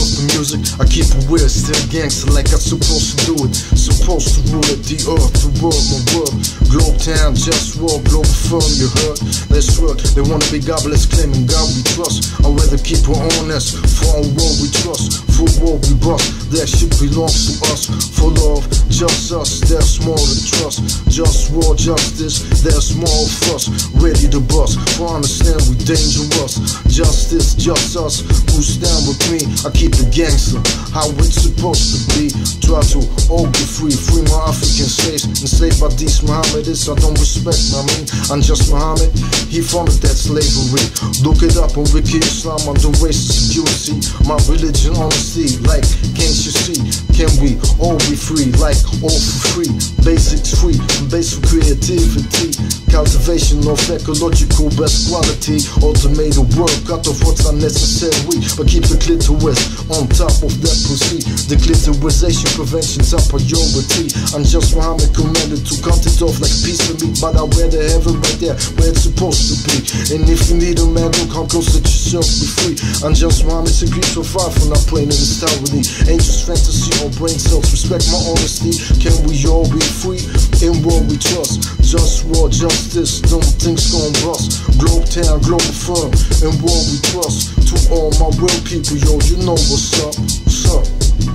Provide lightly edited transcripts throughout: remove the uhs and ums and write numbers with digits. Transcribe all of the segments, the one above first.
of the music, I keep it weird, still gangster like I'm supposed to do it. Supposed to rule it, the earth, the world, my world. Globe town, just war, global firm, you heard? Let's work, they wanna be godless, claiming God we trust. I'd rather keep her honest, for our world we trust. For war we bust, that shit belongs to us. For love, just us, there's more to trust. Just war, justice, there's more of us. Ready to bust, for understand we dangerous. Justice, just us, who stand with me. I keep it gangster, how it's supposed to be. Try to all be free, free my African slaves. Enslaved by these Mohammedists, I don't respect, I mean, I'm just Muhammad. He founded that slavery. Look it up on Wiki Islam, on the racist security. My religion, honesty, like, can't you see? Can we all be free, like, all for free? Basics free, basic creativity. Cultivation of ecological best quality. Automated work, cut off what's unnecessary. But keep the clitoris on top of that pussy. The clitorisation prevention's a priority. I'm just Muhammad commanded to cut it off like a piece of meat. But I'd rather have it right there where it's supposed to be. And if you need a man, don't come close, let yourself be free. I'm just Muhammad, secret so far from not playing in this tower. Ain't just fantasy or brain cells. Respect my honesty. Can we all be free in what we trust? Just war, justice, don't things gon' bust. Globe town, global firm, in what we trust. To all my real people, yo, you know what's up, what's up.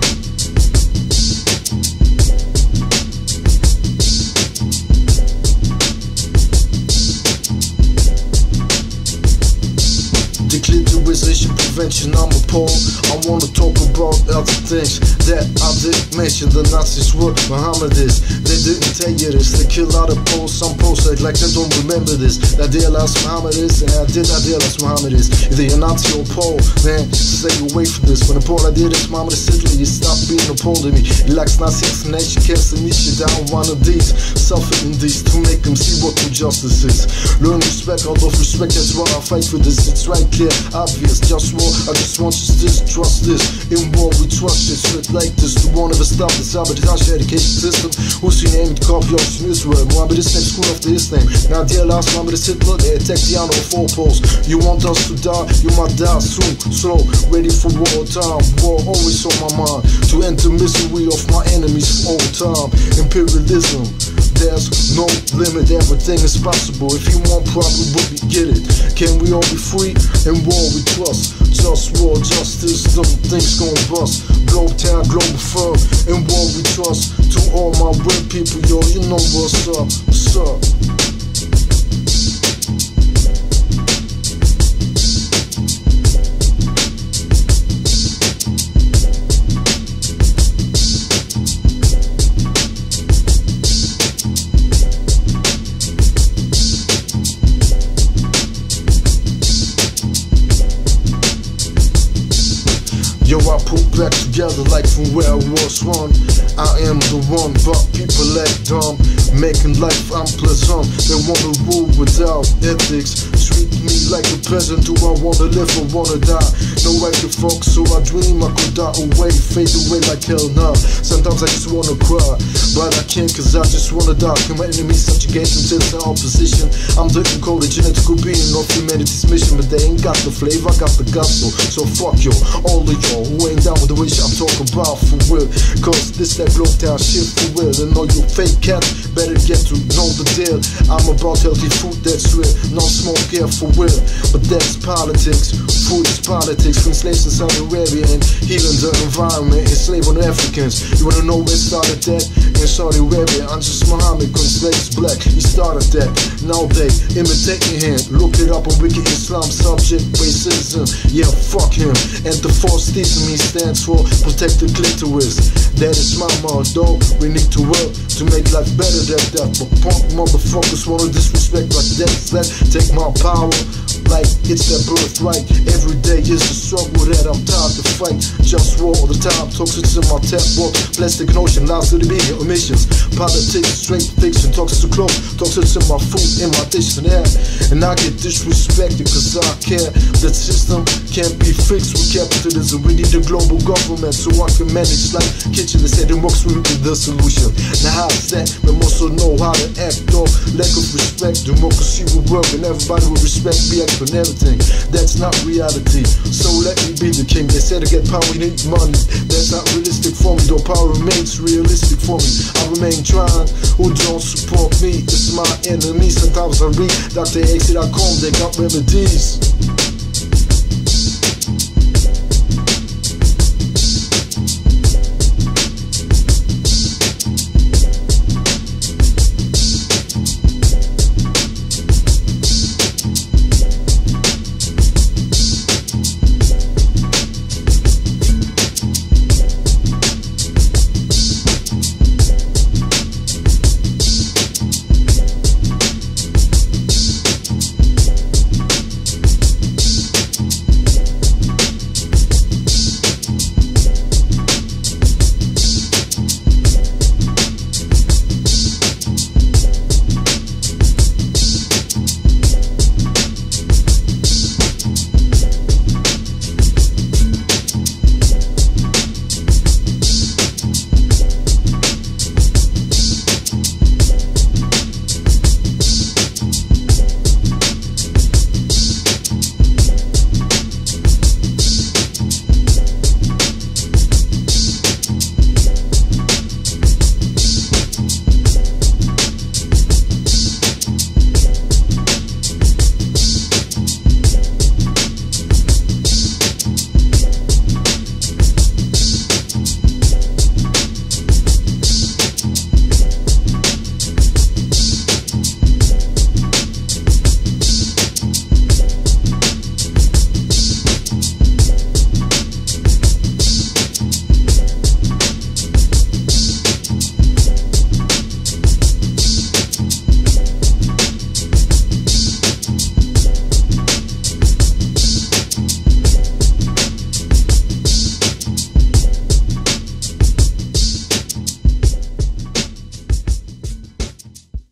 Declitterization prevention, I'm appalled. I wanna talk about other things that I didn't mention. The Nazis were Mohammedists. They didn't tell you this. They kill out of Poles. Some Poles act like they don't remember this. That they lost Mohammedists, and I did not deal as Mohammedists. Either you're Nazi or Pole, then stay away from this. When the Pole I did is Mohammedist Italy, you stop being a Pole to me. He likes Nazi explanation, canceling each shit down one of these. Suffering these to make them see what true justice is. Learn respect, out of respect, that's why I fight for this. It's right clear, obvious, just war. I just want justice, trust this. In war we trust it, straight like this. The one of us stop the sabotage education system. Who's your name? Copy in Israel. Mohammedist name, school after his name. Now dear last Mohammedist Hitler, they attack the honor of four poles. You want us to die, you might die soon. Slow, ready for war time. War always on my mind. To end the misery of my enemies for all time. Imperialism, there's no limit, everything is possible. If you want problem, we get it. Can we all be free? In war we trust. Just war, justice, them things gon' bust. Globe town, global firm. In war we trust. To all my real people, yo, you know what's up, what's up. Yo, I put back together like from where I was one. I am the one, but people act dumb, making life unpleasant. They wanna rule without ethics. Treat me like a peasant. Do I wanna live or wanna die? No right to fuck, so I dream I could die away, fade away like hell now. Sometimes I just wanna cry, but I can't cause I just wanna die. Can my enemies subjugate until the opposition? I'm the encoded genetical being of humanity's mission, but they ain't got the flavor, I got the gospel. So fuck yo, all of y'all who ain't down with the wish I'm talking about for real. Cause this that globe town shit for real. And all you fake cats better get to know the deal. I'm about healthy food that's real, no smoke here for real. But that's politics, food is politics. From slaves in Saudi Arabia and healing the environment, enslaving Africans. You wanna know where it started that? In Saudi Arabia, I'm just Muhammad, cause slaves black, he started that. Now they imitating him. Look it up on Wiki Islam, subject racism. Yeah, fuck him. And the false theism he stands for, protect the clitoris. That is my motto. We need to work to make life better than that. But punk motherfuckers wanna disrespect like that. Take my power like it's their birthright. Every day is a struggle that I'm tired to fight. Just war all the time, toxics in my tap water. Plastic and ocean, lies to the media, emissions. Politics, straight fiction, toxics to clothes, toxics in my food in my dictionary. And I get disrespected cause I care. The system can't be fixed with capitalism. We need a global government so I can manage like kitchen. They say democracy is the solution. Now how's that? We must also know how to act though. Lack of respect, democracy will work and everybody will respect me and everything. That's not reality, so let me be the king. They say to get power you need money. That's not realistic for me, though power remains realistic for me. I remain trying, who don't support me, it's my enemy. Sometimes I read Dr. X.com, they got remedies.